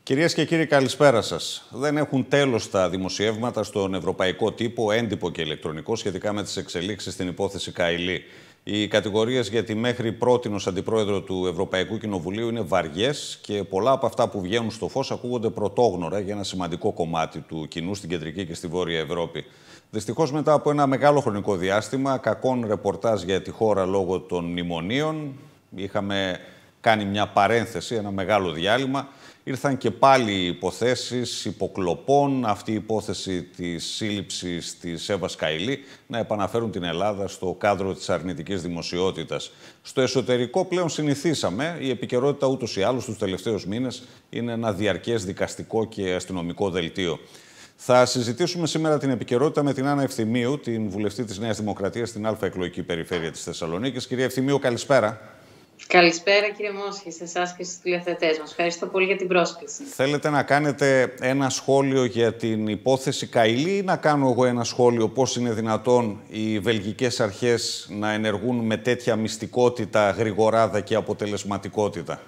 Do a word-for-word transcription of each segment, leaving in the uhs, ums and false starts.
Κυρίες και κύριοι, καλησπέρα σας. Δεν έχουν τέλος τα δημοσιεύματα στον ευρωπαϊκό τύπο, έντυπο και ηλεκτρονικό, σχετικά με τις εξελίξεις στην υπόθεση Καηλή. Οι κατηγορίες για τη μέχρι πρότινος αντιπρόεδρο του Ευρωπαϊκού Κοινοβουλίου είναι βαριές και πολλά από αυτά που βγαίνουν στο φως ακούγονται πρωτόγνωρα για ένα σημαντικό κομμάτι του κοινού στην κεντρική και στη βόρεια Ευρώπη. Δυστυχώς, μετά από ένα μεγάλο χρονικό διάστημα κακών ρεπορτάζ για τη χώρα λόγω των μνημονίων, είχαμε κάνει μια παρένθεση, ένα μεγάλο διάλειμμα. Ήρθαν και πάλι υποθέσεις υποκλοπών, αυτή η υπόθεση της σύλληψης της Εύας Καηλή, να επαναφέρουν την Ελλάδα στο κάδρο της αρνητικής δημοσιότητας. Στο εσωτερικό πλέον συνηθίσαμε, η επικαιρότητα ούτως ή άλλως τους τελευταίους μήνες είναι ένα διαρκές δικαστικό και αστυνομικό δελτίο. Θα συζητήσουμε σήμερα την επικαιρότητα με την Άννα Ευθυμίου, την βουλευτή της Νέας Δημοκρατίας στην Α εκλογική περιφέρεια της Θεσσαλονίκης. Κυρία Ευθυμίου, καλησπέρα. Καλησπέρα κύριε Μόσχη, σε εσάς και στους τηλεθεατές μας. Ευχαριστώ πολύ για την πρόσκληση. Θέλετε να κάνετε ένα σχόλιο για την υπόθεση Καηλή ή να κάνω εγώ ένα σχόλιο πώς είναι δυνατόν οι βελγικές αρχές να ενεργούν με τέτοια μυστικότητα, γρηγοράδα και αποτελεσματικότητα?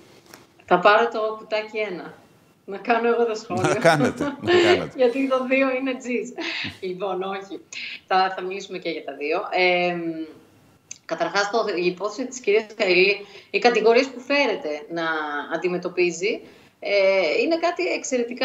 Θα πάρω το κουτάκι ένα. Να κάνω εγώ το σχόλιο. Να κάνετε. Να κάνετε. Γιατί το δύο είναι τζις. Λοιπόν, όχι. Θα, θα μιλήσουμε και για τα δύο. Ε, Καταρχάς, η υπόθεση της κυρίας Καηλή, οι κατηγορίες που φέρεται να αντιμετωπίζει, ε, είναι κάτι εξαιρετικά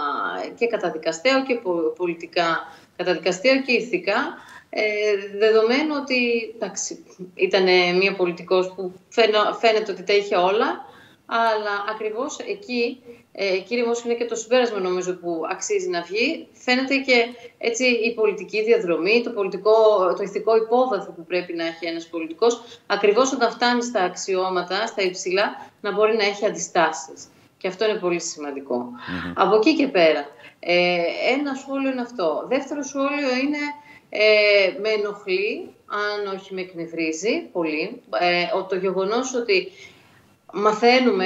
και καταδικαστέο και πολιτικά καταδικαστέο και ηθικά, ε, δεδομένου ότι εντάξει, ήταν μια πολιτικός που φαίνεται ότι τα είχε όλα, αλλά ακριβώς εκεί, ε, κύριε Μόσχη, είναι και το συμπέρασμα νομίζω που αξίζει να βγει. Φαίνεται και έτσι η πολιτική διαδρομή, το, πολιτικό, το ηθικό υπόβαθρο που πρέπει να έχει ένας πολιτικός, ακριβώς όταν φτάνει στα αξιώματα, στα υψηλά, να μπορεί να έχει αντιστάσεις. Και αυτό είναι πολύ σημαντικό. Mm-hmm. Από εκεί και πέρα, ε, ένα σχόλιο είναι αυτό. Δεύτερο σχόλιο είναι, ε, με ενοχλεί, αν όχι με εκνευρίζει πολύ, ε, το γεγονός ότι μαθαίνουμε,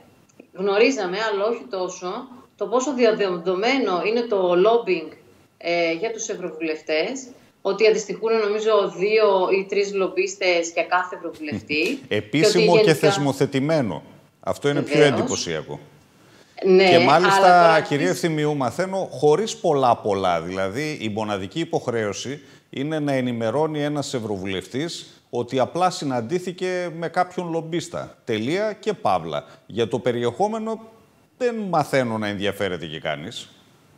γνωρίζαμε, αλλά όχι τόσο, το πόσο διαδεδομένο είναι το lobbying ε, για τους ευρωβουλευτές, ότι αντιστοιχούν νομίζω δύο ή τρεις λομπίστες για κάθε ευρωβουλευτή. Επίσημο και, γενικά... και θεσμοθετημένο. Αυτό είναι Βεβαίως. Πιο εντυπωσιακό. Ναι, και μάλιστα, αλλά κυρία Ευθυμίου, μαθαίνω χωρίς πολλά πολλά. Δηλαδή, η μοναδική υποχρέωση είναι να ενημερώνει ένας ευρωβουλευτής ότι απλά συναντήθηκε με κάποιον λομπίστα. Τελεία και παύλα. Για το περιεχόμενο δεν μαθαίνω να ενδιαφέρεται και κανείς.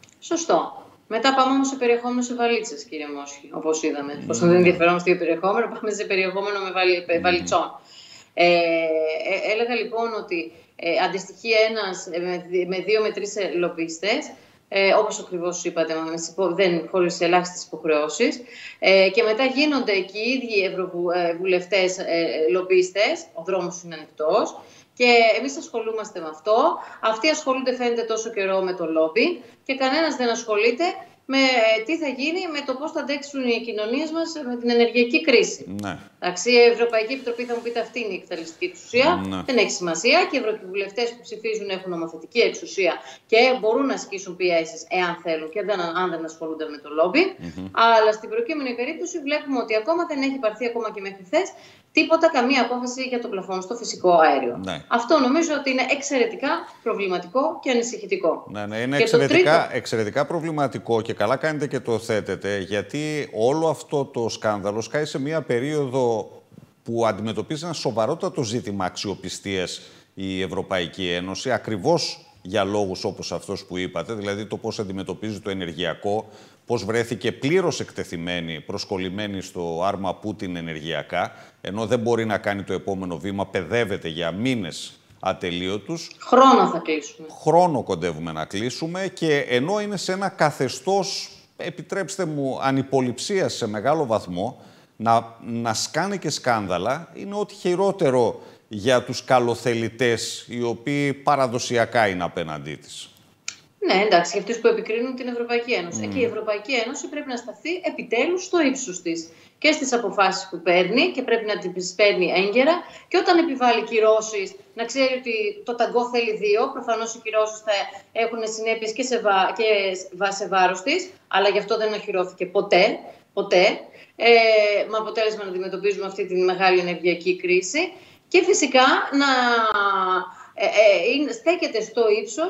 Σωστό. Μετά πάμε όμως σε περιεχόμενο σε βαλίτσες, κύριε Μόσχη, όπως είδαμε. Mm. Όσο δεν ενδιαφερόμαστε για περιεχόμενο, πάμε σε περιεχόμενο με βαλι... βαλιτσών. Ε, ε, έλεγα λοιπόν ότι ε, αντιστοιχεί ένας ε, με δύο με τρεις λομπίστες, Ε, όπως ακριβώς είπατε, δεν χωρίς ελάχιστες υποχρεώσεις. Ε, και μετά γίνονται και οι ίδιοι ευρωβουλευτές ε, λομπίστες, ο δρόμος είναι ανοιχτός. Και εμείς ασχολούμαστε με αυτό. Αυτοί ασχολούνται, φαίνεται, τόσο καιρό με το λόμπι και κανένας δεν ασχολείται με τι θα γίνει, με το πώς θα αντέξουν οι κοινωνίες μας με την ενεργειακή κρίση. Ναι. Εντάξει, η Ευρωπαϊκή Επιτροπή θα μου πείτε αυτή είναι η εκτελεστική εξουσία. Ναι. Δεν έχει σημασία και οι ευρωβουλευτές που ψηφίζουν έχουν νομοθετική εξουσία και μπορούν να ασκήσουν πιέσεις εάν θέλουν και δεν, αν δεν ασχολούνται με το λόμπι. Mm-hmm. Αλλά στην προκείμενη περίπτωση βλέπουμε ότι ακόμα δεν έχει πάρθει ακόμα και μέχρι χθες τίποτα, καμία απόφαση για το πλαφόν στο φυσικό αέριο. Ναι. Αυτό νομίζω ότι είναι εξαιρετικά προβληματικό και ανησυχητικό. Ναι, ναι, είναι εξαιρετικά, τρίτο... εξαιρετικά προβληματικό και καλά κάνετε και το θέτετε, γιατί όλο αυτό το σκάνδαλο σκάει σε μια περίοδο που αντιμετωπίζει ένα σοβαρότατο ζήτημα αξιοπιστίας η Ευρωπαϊκή Ένωση, ακριβώς για λόγους όπως αυτός που είπατε, δηλαδή το πώς αντιμετωπίζει το ενεργειακό, πώς βρέθηκε πλήρως εκτεθειμένη, προσκολλημένη στο άρμα Πούτιν ενεργειακά, ενώ δεν μπορεί να κάνει το επόμενο βήμα, παιδεύεται για μήνες ατελείωτους. Χρόνο θα κλείσουμε. Χρόνο κοντεύουμε να κλείσουμε και ενώ είναι σε ένα καθεστώς, επιτρέψτε μου, ανυποληψίας σε μεγάλο βαθμό, να, να σκάνε και σκάνδαλα, είναι ό,τι χειρότερο για τους καλοθελητές, οι οποίοι παραδοσιακά είναι απέναντί της. Ναι, εντάξει, για αυτούς που επικρίνουν την Ευρωπαϊκή Ένωση. Mm. Εκεί η Ευρωπαϊκή Ένωση πρέπει να σταθεί επιτέλους στο ύψος της και στις αποφάσεις που παίρνει και πρέπει να τις παίρνει έγκαιρα και όταν επιβάλλει κυρώσεις να ξέρει ότι το ταγκό θέλει δύο. Προφανώς οι κυρώσεις θα έχουν συνέπειες και σε, βά, και σε βάρος της, αλλά γι' αυτό δεν αχυρώθηκε ποτέ, ποτέ ε, με αποτέλεσμα να αντιμετωπίζουμε αυτή τη μεγάλη ενεργειακή κρίση και φυσικά να ε, ε, στέκεται στο ύψος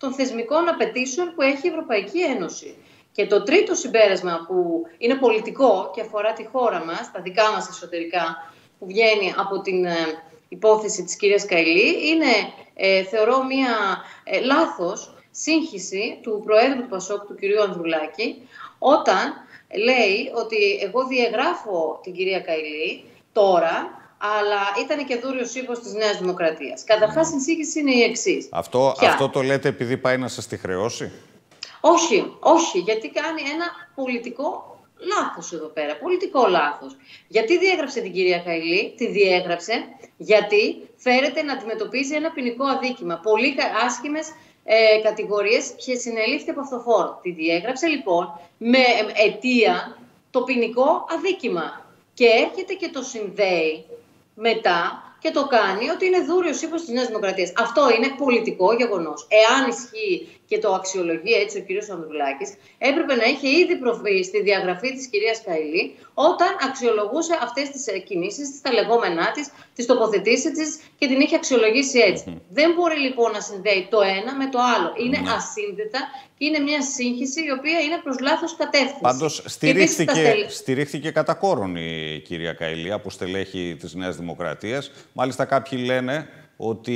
των θεσμικών απαιτήσεων που έχει η Ευρωπαϊκή Ένωση. Και το τρίτο συμπέρασμα που είναι πολιτικό και αφορά τη χώρα μας, τα δικά μας εσωτερικά, που βγαίνει από την ε, υπόθεση της κυρίας Καηλή, είναι, ε, θεωρώ, μία ε, λάθος σύγχυση του Προέδρου του Πασόκ, του κυρίου Ανδρουλάκη, όταν λέει ότι εγώ διαγράφω την κυρία Καηλή τώρα, αλλά ήταν και δούριος ύπος της Νέας Δημοκρατίας. Καταρχάς, η σύγχυση είναι η εξής. Αυτό, αυτό το λέτε επειδή πάει να σας τη χρεώσει? Όχι, όχι, γιατί κάνει ένα πολιτικό λάθος εδώ πέρα, πολιτικό λάθος. Γιατί διέγραψε την κυρία Καηλή? Τη διέγραψε γιατί φέρεται να αντιμετωπίζει ένα ποινικό αδίκημα. Πολύ άσχημες ε, κατηγορίες και συνελήφθη από αυτοφόρο. Τη διέγραψε λοιπόν με αιτία το ποινικό αδίκημα. Και έρχεται και το συνδέει μετά και το κάνει ότι είναι δούριος ύπος της Νέας Δημοκρατίας. Αυτό είναι πολιτικό γεγονός. Εάν ισχύει και το αξιολογεί έτσι ο κύριος Ανδρουλάκης, έπρεπε να είχε ήδη προβεί στη διαγραφή της κυρίας Καηλή όταν αξιολογούσε αυτές τις κινήσεις, τα λεγόμενά της, τις τοποθετήσεις της και την είχε αξιολογήσει έτσι. Mm-hmm. Δεν μπορεί λοιπόν να συνδέει το ένα με το άλλο. Είναι mm-hmm. ασύνδετα και είναι μια σύγχυση η οποία είναι προς λάθος κατεύθυνση. Πάντως στηρίχθηκε, στελ... στηρίχθηκε κατά κόρον η κυρία Καηλή από στελέχη της Νέας Δημοκρατίας. Μάλιστα κάποιοι λένε ότι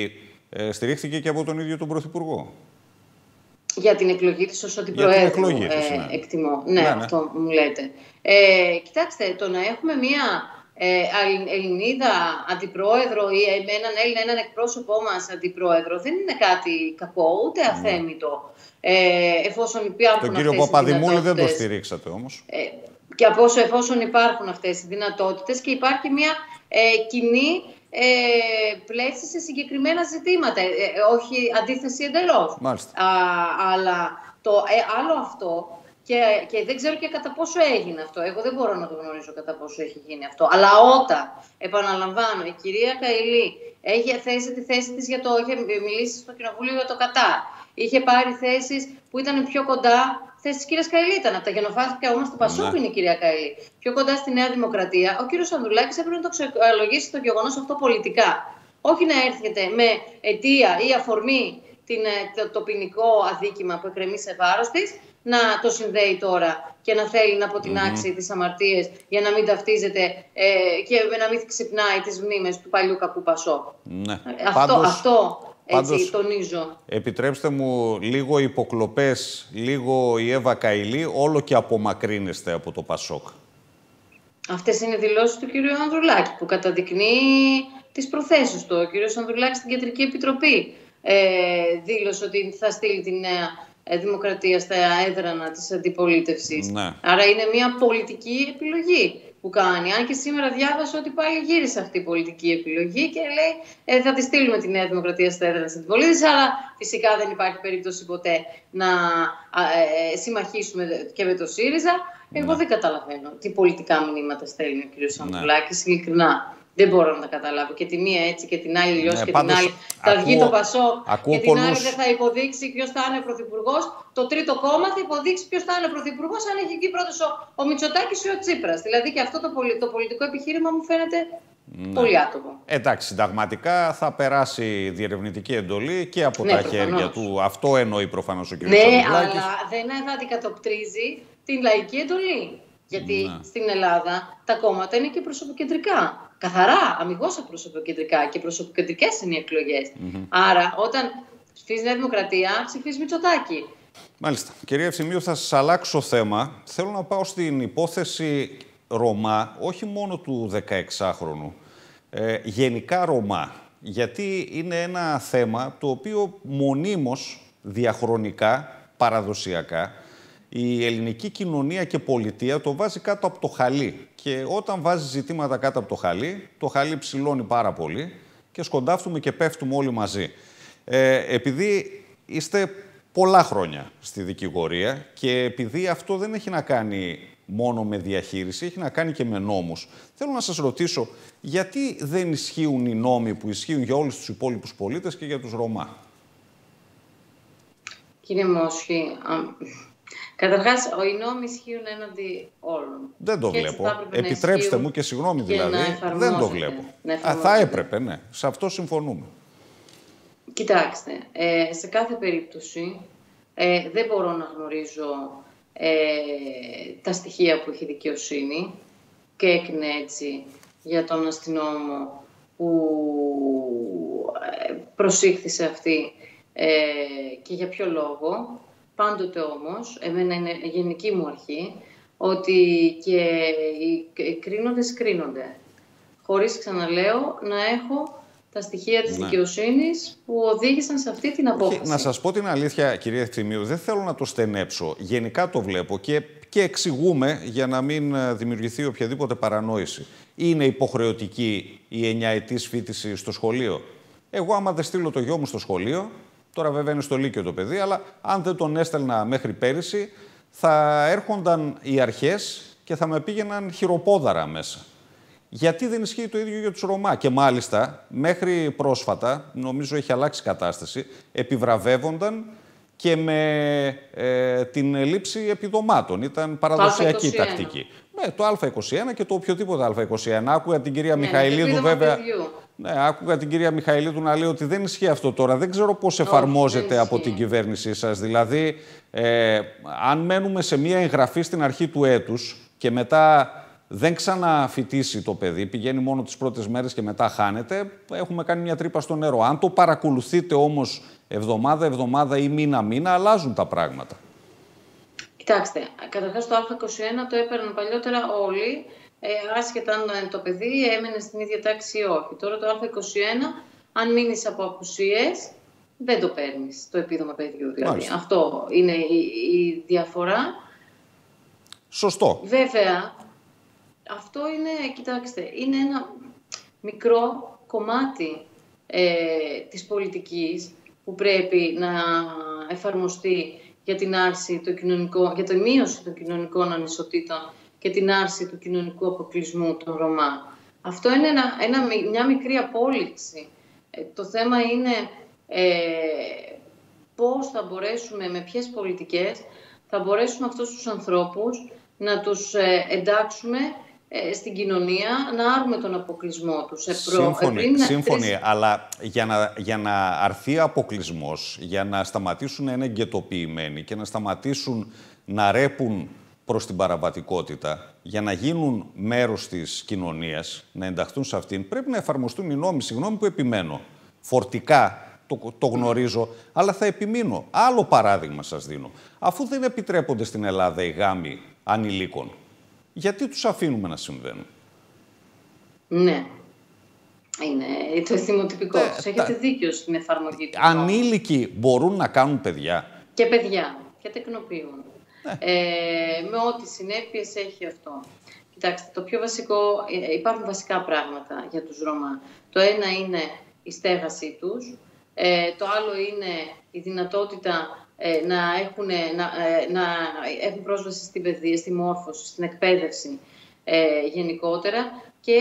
ε, στηρίχθηκε και από τον ίδιο τον Πρωθυπουργό. Για την εκλογή της ως αντιπροέδρου, ε, ναι. εκτιμώ. Ναι, ναι, ναι, αυτό μου λέτε. Ε, κοιτάξτε, το να έχουμε μία ε, Ελληνίδα αντιπρόεδρο ή έναν Έλληνα, έναν εκπρόσωπό μας αντιπρόεδρο, δεν είναι κάτι κακό, ούτε αθέμητο. Ε, εφόσον υπάρχουν τον κύριο Παπαδημούλη δεν το στηρίξατε όμως. Ε, και από όσο εφόσον υπάρχουν αυτές οι δυνατότητες και υπάρχει μία ε, κοινή Ε, πλεύση σε συγκεκριμένα ζητήματα, ε, ε, όχι αντίθεση εντελώς. Α, αλλά το ε, άλλο αυτό, και, και δεν ξέρω και κατά πόσο έγινε αυτό, εγώ δεν μπορώ να το γνωρίζω κατά πόσο έχει γίνει αυτό, αλλά όταν, επαναλαμβάνω, η κυρία Καηλή έχει θέσει τη θέση της για το, είχε μιλήσει στο Κοινοβούλιο για το Κατάρ, είχε πάρει θέσεις που ήταν πιο κοντά. Θέση της κυρίας Καηλή ήταν. Από τα γενοφάσκια όμως του Πασόκ είναι η κυρία Καηλή. Πιο κοντά στη Νέα Δημοκρατία. Ο κύριος Ανδρουλάκης έπρεπε να το αξιολογήσει το γεγονός αυτό πολιτικά. Όχι να έρχεται με αιτία ή αφορμή την, το, το ποινικό αδίκημα που εκκρεμεί σε βάρος της, να το συνδέει τώρα και να θέλει να αποτινάξει mm-hmm. τις αμαρτίες για να μην ταυτίζεται ε, και να μην ξυπνάει τις μνήμες του παλιού κακού Πασόκ. Ναι. Αυτό. Πάντως... αυτό Έτσι, Πάντως, τονίζω. Επιτρέψτε μου λίγο υποκλοπές, λίγο η Εύα Καηλή, όλο και απομακρύνεστε από το Πασόκ. Αυτές είναι δηλώσεις του κύριου Ανδρουλάκη που καταδεικνύει τις προθέσεις του. Ο κύριος Ανδρουλάκης στην Κεντρική Επιτροπή ε, δήλωσε ότι θα στείλει τη Νέα Δημοκρατία στα έδρανα της αντιπολίτευσης. Ναι. Άρα είναι μια πολιτική επιλογή που κάνει. Αν και σήμερα διάβασα ότι πάλι γύρισε αυτή η πολιτική επιλογή και λέει ε, θα τη στείλουμε τη Νέα Δημοκρατία στα έδρανα της αντιπολίτευσης, αλλά φυσικά δεν υπάρχει περίπτωση ποτέ να ε, συμμαχίσουμε και με το ΣΥΡΙΖΑ. Εγώ ναι. δεν καταλαβαίνω τι πολιτικά μηνύματα στέλνει ο κ. Ανδρουλάκης, ναι. ειλικρινά. Δεν μπορώ να τα καταλάβω. Και τη μία έτσι και την άλλη αλλιώς, ναι, και πάντως, την άλλη θα βγει το Πασόκ και την πολλούς... άλλη δεν θα υποδείξει ποιος θα είναι πρωθυπουργός. Το τρίτο κόμμα θα υποδείξει ποιος θα είναι πρωθυπουργός αν έχει εκεί πρώτος ο, ο Μητσοτάκης ή ο Τσίπρας. Δηλαδή και αυτό το, πολι... το πολιτικό επιχείρημα μου φαίνεται ναι. πολύ άτομο. Εντάξει, συνταγματικά θα περάσει διερευνητική εντολή και από ναι, τα προφανώς. χέρια του. Αυτό εννοεί προφανώς ο κ. Ναι, αλλά δεν θα αντικατοπτρίζει την λαϊκή εντολή. Γιατί ναι. στην Ελλάδα τα κόμματα είναι και προσωποκεντρικά. Καθαρά, αμιγώς προσωποκεντρικά και προσωποκεντρικές είναι οι εκλογές. Mm-hmm. Άρα, όταν ψηφίζει Νέα Δημοκρατία, ψηφίζει Μητσοτάκη. Μάλιστα. Κυρία Ευθυμίου, θα σας αλλάξω θέμα. Θέλω να πάω στην υπόθεση Ρωμά, όχι μόνο του δεκαεξάχρονου, ε, γενικά Ρωμά. Γιατί είναι ένα θέμα το οποίο μονίμως, διαχρονικά, παραδοσιακά, η ελληνική κοινωνία και πολιτεία το βάζει κάτω από το χαλί. Και όταν βάζει ζητήματα κάτω από το χαλί, το χαλί ψηλώνει πάρα πολύ και σκοντάφτουμε και πέφτουμε όλοι μαζί. Ε, επειδή είστε πολλά χρόνια στη δικηγορία και επειδή αυτό δεν έχει να κάνει μόνο με διαχείριση, έχει να κάνει και με νόμους. Θέλω να σας ρωτήσω, γιατί δεν ισχύουν οι νόμοι που ισχύουν για όλους τους υπόλοιπους πολίτες και για τους Ρωμά? Κύριε Μόσχη, καταρχάς, οι νόμοι ισχύουν έναντι όλων. Δεν το βλέπω. Επιτρέψτε μου και συγγνώμη δηλαδή, δεν το βλέπω. Α, θα έπρεπε, ναι. Σε αυτό συμφωνούμε. Κοιτάξτε, ε, σε κάθε περίπτωση ε, δεν μπορώ να γνωρίζω ε, τα στοιχεία που έχει η δικαιοσύνη και έκρινε έτσι για τον αστυνόμο που προσήχθη σε αυτή ε, και για ποιο λόγο. Πάντοτε όμως, εμένα είναι γενική μου αρχή, ότι και οι κρίνοντες κρίνονται. Χωρίς, ξαναλέω, να έχω τα στοιχεία της ναι. δικαιοσύνης που οδήγησαν σε αυτή την απόφαση. Όχι, να σας πω την αλήθεια, κυρία Ευθυμίου, δεν θέλω να το στενέψω. Γενικά το βλέπω και, και εξηγούμε για να μην δημιουργηθεί οποιαδήποτε παρανόηση. Είναι υποχρεωτική η εννιαετής φοιτηση στο σχολείο? Εγώ άμα δεν στείλω το γιο μου στο σχολείο, τώρα βέβαια είναι στο Λύκειο το παιδί, αλλά αν δεν τον έστελνα μέχρι πέρυσι, θα έρχονταν οι αρχές και θα με πήγαιναν χειροπόδαρα μέσα. Γιατί δεν ισχύει το ίδιο για τους Ρωμά? Και μάλιστα, μέχρι πρόσφατα, νομίζω έχει αλλάξει η κατάσταση, επιβραβεύονταν και με ε, την λήψη επιδομάτων. Ήταν παραδοσιακή τακτική. Ναι, το Α είκοσι ένα και το οποιοδήποτε Α είκοσι ένα. Άκουγα την κυρία ναι, Μιχαηλίδου βέβαια. Ναι, άκουγα την κυρία Μιχαηλίδου να λέει ότι δεν ισχύει αυτό τώρα. Δεν ξέρω πώς εφαρμόζεται από την κυβέρνησή σας. Δηλαδή, ε, αν μένουμε σε μία εγγραφή στην αρχή του έτους και μετά δεν ξαναφοιτήσει το παιδί, πηγαίνει μόνο τις πρώτες μέρες και μετά χάνεται, έχουμε κάνει μια τρύπα στο νερό. Αν το παρακολουθείτε όμως εβδομάδα-εβδομάδα ή μήνα-μήνα, αλλάζουν τα πράγματα. Κοιτάξτε, καταρχάς το Α είκοσι ένα το έπαιρναν παλιότερα όλοι, ε, άσχετα αν το παιδί έμενε στην ίδια τάξη ή όχι. Τώρα το Α είκοσι ένα, αν μείνεις από απουσίες, δεν το παίρνεις, το επίδομα παιδιού. Δηλαδή. Μάλιστα. Αυτό είναι η, η διαφορά. Σωστό. Βέβαια, αυτό είναι, κοιτάξτε, είναι ένα μικρό κομμάτι ε, της πολιτικής που πρέπει να εφαρμοστεί για την άρση των κοινωνικών, για τη μείωση των κοινωνικών ανισοτήτων και την άρση του κοινωνικού αποκλεισμού των Ρωμά. Αυτό είναι ένα, ένα, μια μικρή απόλυξη. Ε, το θέμα είναι ε, πώς θα μπορέσουμε, με ποιες πολιτικές θα μπορέσουμε αυτούς τους ανθρώπους να τους ε, εντάξουμε στην κοινωνία, να άρουμε τον αποκλεισμό τους. Σύμφωνοι, πριν... σύμφωνοι αλλά για να, για να αρθεί αποκλεισμός, για να σταματήσουν να είναι γκετοποιημένοι και να σταματήσουν να ρέπουν προς την παραβατικότητα, για να γίνουν μέρος της κοινωνίας, να ενταχθούν σε αυτήν, πρέπει να εφαρμοστούν οι νόμοι. Συγγνώμη που επιμένω. Φορτικά το, το γνωρίζω, mm. αλλά θα επιμείνω. Άλλο παράδειγμα σας δίνω. Αφού δεν επιτρέπονται στην Ελλάδα οι γάμοι ανηλίκων, γιατί τους αφήνουμε να συμβαίνουν? Ναι. Είναι το θυμοτυπικό ε, τους. Έχετε τα... δίκιο στην εφαρμογή του. Ανήλικοι μπορούν να κάνουν παιδιά. Και παιδιά. Και τεκνοποιούν. Ε. Ε, με ό,τι συνέπειες έχει αυτό. Κοιτάξτε, το πιο βασικό... Υπάρχουν βασικά πράγματα για τους Ρωμά. Το ένα είναι η στέγασή τους. Ε, το άλλο είναι η δυνατότητα... Να έχουν, να, να έχουν πρόσβαση στην παιδεία, στη μόρφωση, στην εκπαίδευση ε, γενικότερα και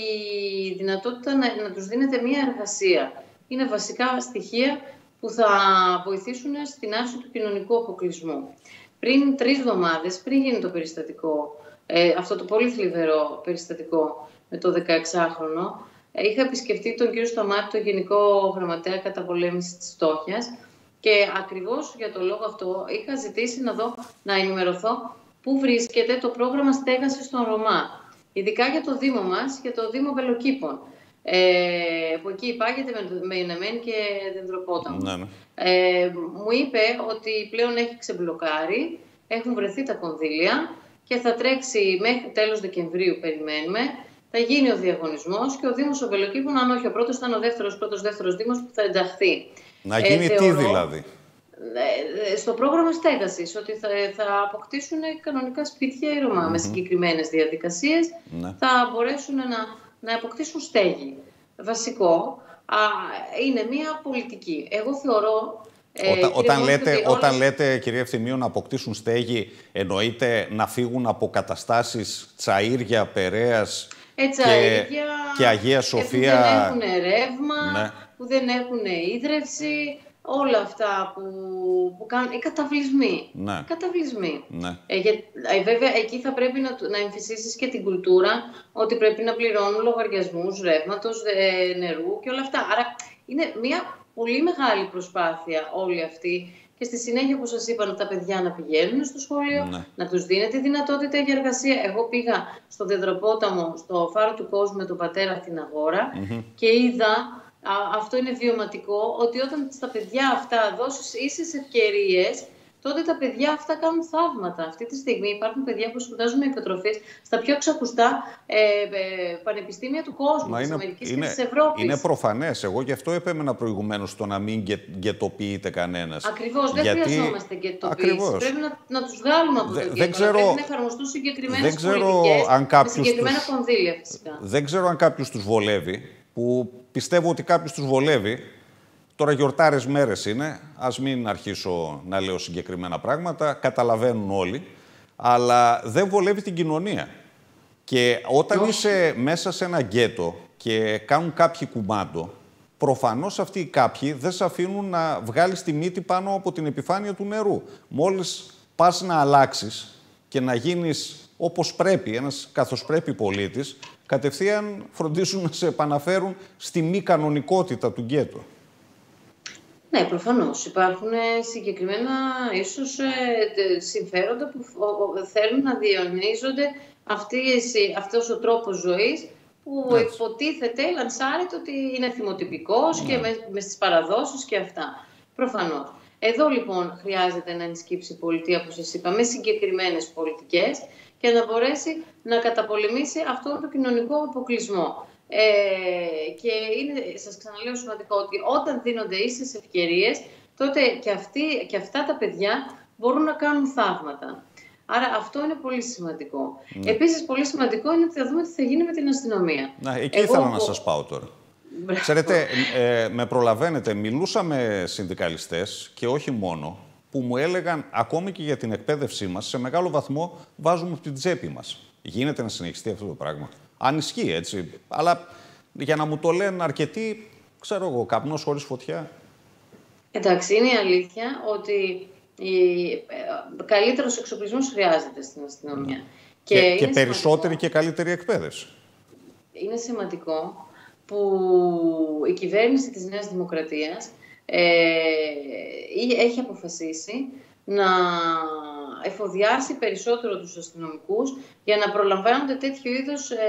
η δυνατότητα να, να τους δίνεται μία εργασία. Είναι βασικά στοιχεία που θα βοηθήσουν στην άρση του κοινωνικού αποκλεισμού. Πριν τρεις εβδομάδες, πριν γίνει το περιστατικό, ε, αυτό το πολύ θλιβερό περιστατικό με το δεκαεξάχρονο, ε, είχα επισκεφτεί τον κύριο Σταμάτη, τον Γενικό Γραμματέα Καταπολέμησης της Φτώχειας, και ακριβώς για το λόγο αυτό είχα ζητήσει να, δω, να ενημερωθώ πού βρίσκεται το πρόγραμμα στέγασης των Ρωμά. Ειδικά για το Δήμο μας, για το Δήμο Βελοκήπων, ε, που εκεί υπάγεται με, με Ινεμένη και Δεντροπόταμο. Ναι, ναι. Ε, μου είπε ότι πλέον έχει ξεμπλοκάρει, έχουν βρεθεί τα κονδύλια και θα τρέξει μέχρι τέλος Δεκεμβρίου, περιμένουμε. Θα γίνει ο διαγωνισμός και ο Δήμος των Βελοκήπων, αν όχι ο πρώτος, θα είναι ο δεύτερος, πρώτος, δεύτερος Δήμος που θα ενταχθεί. Να γίνει ε, τι θεωρώ, δηλαδή? Στο πρόγραμμα στέγασης, ότι θα, θα αποκτήσουν κανονικά σπίτια οι Ρωμά, mm-hmm. με συγκεκριμένες διαδικασίες, ναι. θα μπορέσουν να, να αποκτήσουν στέγη. Βασικό, α, είναι μια πολιτική. Εγώ θεωρώ... Όταν, ε, όταν, λέτε, όλες... όταν λέτε, κυρία Ευθυμίου, να αποκτήσουν στέγη, εννοείται να φύγουν από καταστάσεις Τσαΐρια, Περαίας ε, Τσαΐρια, και, και Αγία Σοφία. Που δεν έχουν ρεύμα, ναι. που δεν έχουν ίδρυυση, όλα αυτά που, που κάνουν, οι καταβλισμοί. Ναι. καταβλισμοί. Ναι. Ε, για, ε, βέβαια, εκεί θα πρέπει να, να εμφυσίσεις και την κουλτούρα ότι πρέπει να πληρώνουν λογαριασμούς ρεύματος, ε, νερού και όλα αυτά. Άρα είναι μια πολύ μεγάλη προσπάθεια όλη αυτή. Και στη συνέχεια, όπως σας είπα, τα παιδιά να πηγαίνουν στο σχολείο, ναι. να τους δίνεται δυνατότητα για εργασία. Εγώ πήγα στο Δεδροπόταμο, στο Φάρο του Κόσμου με τον πατέρα στην Αγόρα mm-hmm. και είδα, α, αυτό είναι βιωματικό, ότι όταν στα παιδιά αυτά δώσεις ίσες ευκαιρίες, τότε τα παιδιά αυτά κάνουν θαύματα. Αυτή τη στιγμή υπάρχουν παιδιά που σπουδάζουν με υποτροφίες στα πιο ξακουστά ε, ε, πανεπιστήμια του κόσμου, Μα της είναι, Αμερικής είναι, και της Ευρώπης. Είναι προφανές. Εγώ γι' αυτό επέμενα προηγουμένως στο να μην γκετοποιείται κανένας. Ακριβώς. Δεν Γιατί... χρειαζόμαστε γκετοποίηση. Πρέπει να, να τους βγάλουμε από Δε, το γκέτο. Ξέρω... Πρέπει να εφαρμοστούν συγκεκριμένες πολιτικές με συγκεκριμένα τους... κονδύλια φυσικά. Δεν ξέρω αν κάποιους τους βολεύει, που πιστεύω ότι κάποιους τους βολεύει. Τώρα γιορτάρες μέρες είναι, ας μην αρχίσω να λέω συγκεκριμένα πράγματα, καταλαβαίνουν όλοι, αλλά δεν βολεύει την κοινωνία. Και όταν Όχι. είσαι μέσα σε ένα γκέτο και κάνουν κάποιοι κουμάντο, προφανώς αυτοί οι κάποιοι δεν σε αφήνουν να βγάλεις τη μύτη πάνω από την επιφάνεια του νερού. Μόλις πας να αλλάξεις και να γίνεις όπως πρέπει, ένας καθώς πρέπει πολίτης, κατευθείαν φροντίσουν να σε επαναφέρουν στη μη κανονικότητα του γκέτο. Ναι, προφανώς. Υπάρχουν συγκεκριμένα ίσως συμφέροντα που θέλουν να διονύζονται αυτός ο τρόπος ζωής που Έτσι. υποτίθεται, λανσάρεται ότι είναι θυμοτυπικός ναι. και με, με στις παραδόσεις και αυτά. Προφανώς. Εδώ λοιπόν χρειάζεται να ενσκύψει η πολιτεία, όπως σας είπα, με συγκεκριμένες πολιτικές και να μπορέσει να καταπολεμήσει αυτόν τον κοινωνικό αποκλεισμό. Ε, και είναι, σας ξαναλέω σημαντικό ότι όταν δίνονται ίσες ευκαιρίες, τότε και, αυτοί, και αυτά τα παιδιά μπορούν να κάνουν θαύματα. Άρα αυτό είναι πολύ σημαντικό. Ναι. Επίσης, πολύ σημαντικό είναι ότι θα δούμε τι θα γίνει με την αστυνομία. Να, εκεί Εγώ... ήθελα να σας πάω τώρα. Ξέρετε, ε, με προλαβαίνετε, μιλούσα με συνδικαλιστές και όχι μόνο, που μου έλεγαν ακόμη και για την εκπαίδευσή μας, σε μεγάλο βαθμό βάζουμε από την τσέπη μας. Γίνεται να συνεχιστεί αυτό το πράγμα? Αν ισχύει, έτσι. Αλλά για να μου το λένε αρκετοί, ξέρω εγώ, καπνός χωρίς φωτιά. Εντάξει, είναι η αλήθεια ότι η... καλύτερος εξοπλισμός χρειάζεται στην αστυνομία. Ναι. Και, και, και περισσότερη σημαντικό... και καλύτερη εκπαίδευση. Είναι σημαντικό που η κυβέρνηση της Νέας Δημοκρατίας ε, έχει αποφασίσει να εφοδιάσει περισσότερο τους αστυνομικούς για να προλαμβάνονται τέτοιου είδους, ε,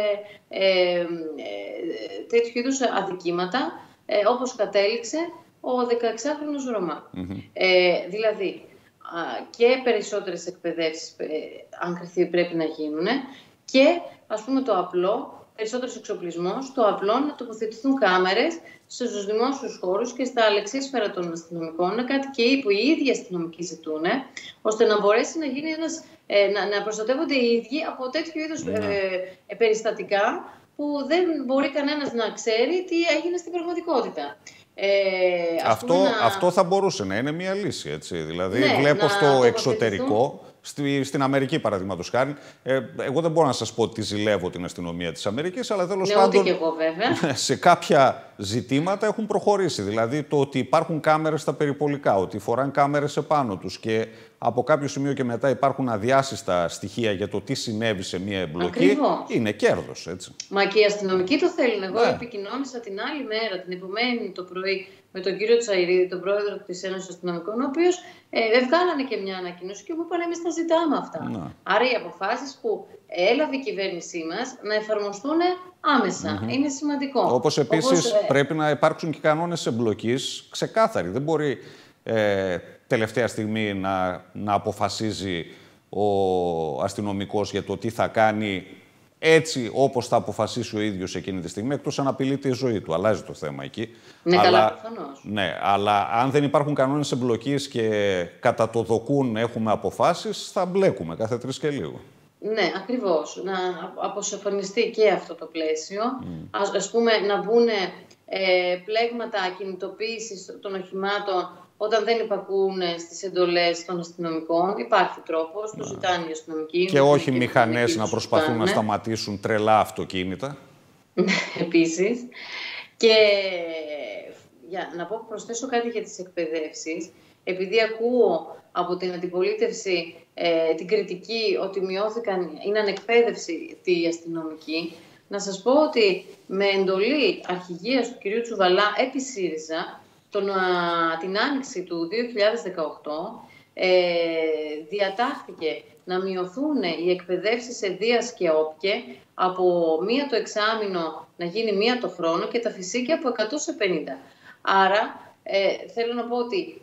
ε, ε, τέτοιου είδους αδικήματα, ε, όπως κατέληξε ο δεκαεξάχρονος Ρωμά. Mm-hmm. Ε, δηλαδή, α, και περισσότερες εκπαιδεύσεις, ε, αν κριθεί, πρέπει να γίνουν και, ας πούμε, το απλό, περισσότερος εξοπλισμός, το απλό να τοποθετηθούν κάμερες στους δημόσιους χώρους και στα αλεξίσφαιρα των αστυνομικών, είναι κάτι και που οι ίδιοι αστυνομικοί ζητούν, ώστε να μπορέσει να γίνει ένας, ε, να, να προστατεύονται οι ίδιοι από τέτοιου είδους ε, ε, περιστατικά που δεν μπορεί κανένας να ξέρει τι έγινε στην πραγματικότητα. Ε, αυτό, να... αυτό θα μπορούσε να είναι μια λύση, έτσι. Δηλαδή, ναι, βλέπω στο εξωτερικό, στη, στην Αμερική παραδείγματος χάρη, ε, εγώ δεν μπορώ να σας πω ότι ζηλεύω την αστυνομία της Αμερικής, αλλά τέλος ναι, πάντων, και εγώ, βέβαια. σε κάποια ζητήματα έχουν προχωρήσει. Δηλαδή, το ότι υπάρχουν κάμερες στα περιπολικά, ότι φοράνε κάμερες επάνω τους και από κάποιο σημείο και μετά υπάρχουν αδιάσυστα στοιχεία για το τι συνέβη σε μια εμπλοκή, Ακριβώς. είναι κέρδος, έτσι. Μα και οι αστυνομικοί το θέλουν. Εγώ ναι. επικοινώνησα την άλλη μέρα, την επομένη το πρωί, με τον κύριο Τσαϊρίδη, τον πρόεδρο της Ένωσης Αστυνομικών, ο οποίος ε, βγάλανε και μια ανακοίνωση και μου είπαν εμείς τα ζητάμε αυτά. Ναι. Άρα οι αποφάσεις που έλαβε η κυβέρνησή μας να εφαρμοστούν άμεσα. Mm-hmm. Είναι σημαντικό. Όπως επίσης Όπως, πρέπει να υπάρξουν και κανόνες εμπλοκής ξεκάθαροι. Δεν μπορεί ε, τελευταία στιγμή να, να αποφασίζει ο αστυνομικός για το τι θα κάνει έτσι όπως θα αποφασίσει ο ίδιος εκείνη τη στιγμή, εκτός αν απειλείται η ζωή του. Αλλάζει το θέμα εκεί. Ναι, αλλά, καλά, προφανώς. Ναι, αλλά αν δεν υπάρχουν κανόνες εμπλοκής και κατά το δοκούν έχουμε αποφάσεις, θα μπλέκουμε κάθε τρεις και λίγο. Ναι, ακριβώς. Να αποσαφανιστεί και αυτό το πλαίσιο. Mm. Ας, ας πούμε, να μπουν ε, πλέγματα κινητοποίησης των οχημάτων όταν δεν υπακούν στις εντολές των αστυνομικών. Υπάρχει τρόπος, το ζητάνε οι αστυνομικοί. Και όχι μηχανές να προσπαθούν ζητάνε. να σταματήσουν τρελά αυτοκίνητα. Επίσης. Και για να πω, προσθέσω κάτι για τις εκπαιδεύσεις. Επειδή ακούω από την αντιπολίτευση ε, την κριτική ότι μειώθηκαν, είναι ανεκπαίδευση τη αστυνομική, να σας πω ότι με εντολή αρχηγίας του κυρίου Τσουβαλά επί ΣΥΡΙΖΑ, τον, την άνοιξη του δύο χιλιάδες δεκαοκτώ ε, διατάχθηκε να μειωθούν οι εκπαιδεύσεις σε Δίας και Όπκε από μία το εξάμηνο να γίνει μία το χρόνο και τα φυσίκια από εκατό σε πενήντα. Άρα ε, θέλω να πω ότι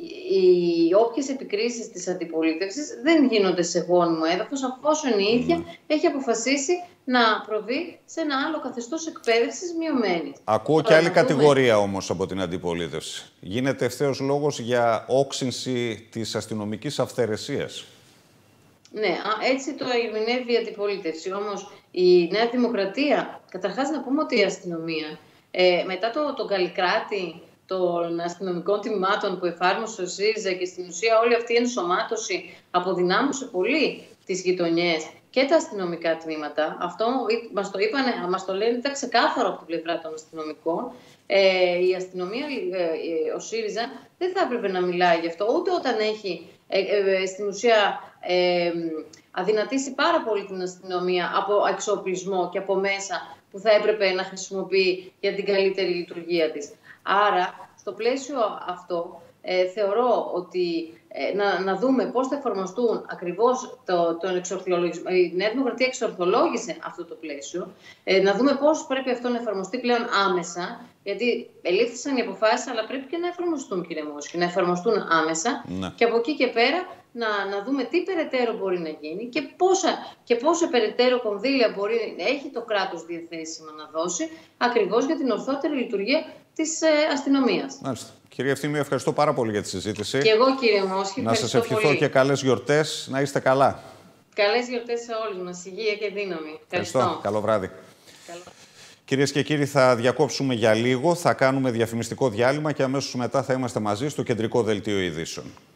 οι όποιες επικρίσεις της αντιπολίτευσης δεν γίνονται σε γόνιμο έδαφος, αφόσον η ίδια mm. έχει αποφασίσει να προβεί σε ένα άλλο καθεστώς εκπαίδευσης μειωμένης. Ακούω και άλλη κατηγορία όμως από την αντιπολίτευση. Γίνεται ευθέως λόγος για όξυνση της αστυνομικής αυθαιρεσίας. Ναι, έτσι το ερμηνεύει η αντιπολίτευση. Όμως η Νέα Δημοκρατία, καταρχάς να πούμε ότι η αστυνομία ε, μετά το, τον Καλλικράτη των αστυνομικών τμήματων που εφάρμοσε ο ΣΥΡΙΖΑ και στην ουσία όλη αυτή η ενσωμάτωση αποδυνάμωσε πολύ τις γειτονιές και τα αστυνομικά τμήματα. Αυτό μας το είπανε, μας το λένε, ήταν ξεκάθαρο από την πλευρά των αστυνομικών. Ε, η αστυνομία, ε, ο ΣΥΡΙΖΑ δεν θα έπρεπε να μιλάει γι' αυτό, ούτε όταν έχει ε, ε, στην ουσία ε, αδυνατήσει πάρα πολύ την αστυνομία από εξοπλισμό και από μέσα που θα έπρεπε να χρησιμοποιεί για την καλύτερη λειτουργία της. Άρα, στο πλαίσιο αυτό, ε, θεωρώ ότι ε, να, να δούμε πώς θα εφαρμοστούν ακριβώς το, τον εξορθολογισμό. Η Νέα Δημοκρατία εξορθολόγησε αυτό το πλαίσιο. Ε, να δούμε πώς πρέπει αυτό να εφαρμοστεί πλέον άμεσα, γιατί ελήφθησαν οι αποφάσεις, αλλά πρέπει και να εφαρμοστούν, κύριε Μόσχη, να εφαρμοστούν άμεσα. Ναι. Και από εκεί και πέρα να, να δούμε τι περαιτέρω μπορεί να γίνει και πόσα, και πόσα περαιτέρω κονδύλια μπορεί, έχει το κράτος διαθέσιμα να δώσει, ακριβώς για την ορθότερη λειτουργία της ε, αστυνομίας. Μάλιστα. Κύριε Ευθύμιο, ευχαριστώ πάρα πολύ για τη συζήτηση. Και εγώ, κύριε Μόσχη, να σας ευχηθώ πολύ. Και καλές γιορτές. Να είστε καλά. Καλές γιορτές σε όλους μας. Υγεία και δύναμη. Ευχαριστώ. Ευχαριστώ. Καλό βράδυ. Καλό. Κυρίες και κύριοι, θα διακόψουμε για λίγο. Θα κάνουμε διαφημιστικό διάλειμμα και αμέσως μετά θα είμαστε μαζί στο κεντρικό δελτίο ειδήσεων.